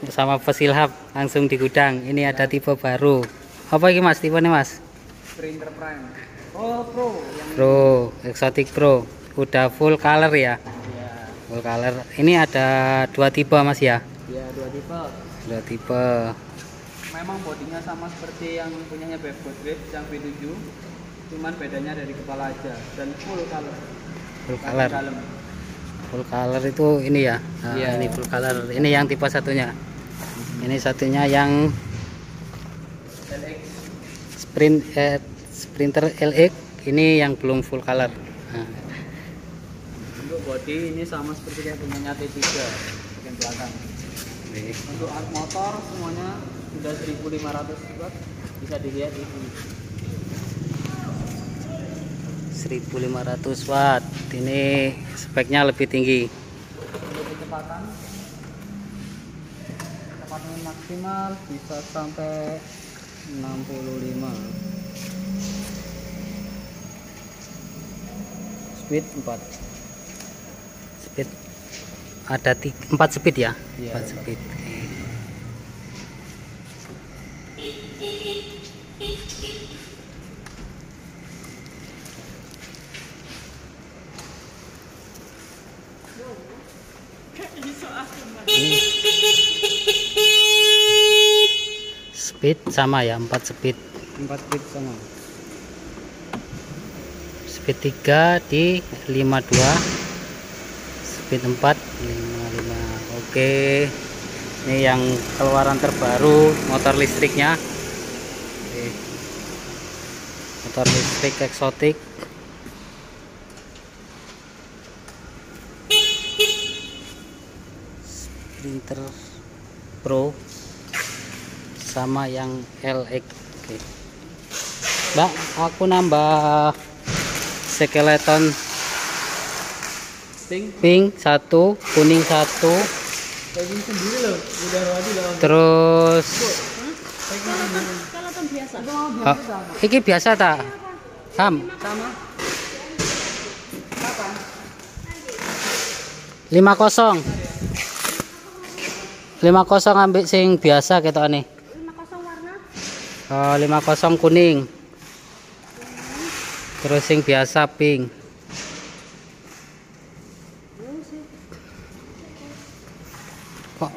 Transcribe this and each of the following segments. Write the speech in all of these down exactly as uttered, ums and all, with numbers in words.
sama Bos Ilham langsung di gudang. Ini ada tipe baru. Apa ini Mas? Tipe nih Mas? Sprinter Prime. Oh, Pro. Yang Pro, Exotic Pro. Udah full color ya? Iya. Full color. Ini ada dua tipe Mas ya? Iya, dua tipe. Dua tipe. Memang bodinya sama seperti yang punyanya Bebek Grip yang V tujuh. Cuman bedanya dari kepala aja dan full color. Full color. Dalam. Full color itu ini ya? Nah, Iya. Ini full color. Ini yang tipe satunya. Ini satunya yang L X. Sprint eh, Sprinter L X. Ini yang belum full color. Nah. Untuk body ini sama seperti kayak punyanya T tiga bagian belakang. Oke. Untuk alt motor semuanya sudah seribu lima ratus watt, bisa dilihat di sini. seribu lima ratus watt. Ini speknya lebih tinggi. Untuk kecepatan, kecepatan maksimal bisa sampai enam puluh lima. Speed empat. Speed ada tiga, empat speed ya? Iya, empat speed. Ini speed sama ya, empat speed. empat speed sama. Speed tiga di lima puluh dua, speed empat lima puluh lima. Oke, ini yang keluaran terbaru motor listriknya. Oke. Motor listrik eksotik. Sprinter Pro sama yang L X. Oke. Mbak, aku nambah skeleton Pink, pink satu, kuning satu, packing sendiri loh, udah wadi loh. terus Packing sendiri. Skeleton biasa. Itu mau oh, biasa sama. iki biasa tak? Ham, Sama. Kapan? lima kosong. lima kosong ambil sing biasa ketokane. lima kosong warna. Oh, lima kosong kuning. Terus sing biasa pink. Kok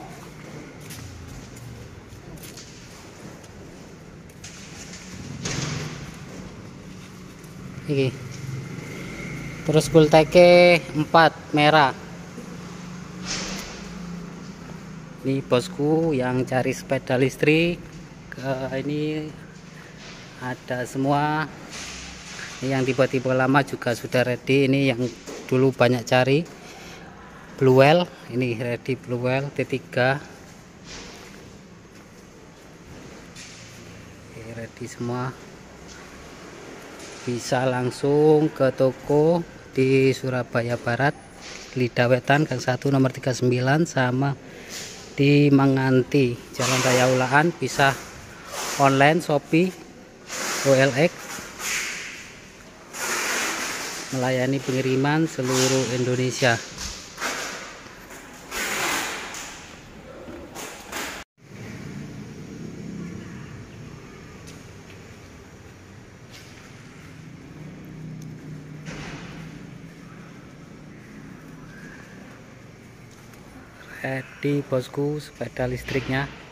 iki. Terus gulteke empat merah. Ini bosku yang cari sepeda listrik, ke ini ada semua. Ini yang tipe-tipe lama juga sudah ready. Ini yang dulu banyak cari, Blue Whale. Ini ready Blue Whale T tiga. Oke, ready semua. Bisa langsung ke toko di Surabaya Barat, Lidah Wetan Gang satu nomor tiga puluh sembilan, sama di Manganti Jalan Raya Ulaan. Bisa online Shopee O L X, melayani pengiriman seluruh Indonesia. Ready bosku sepeda listriknya.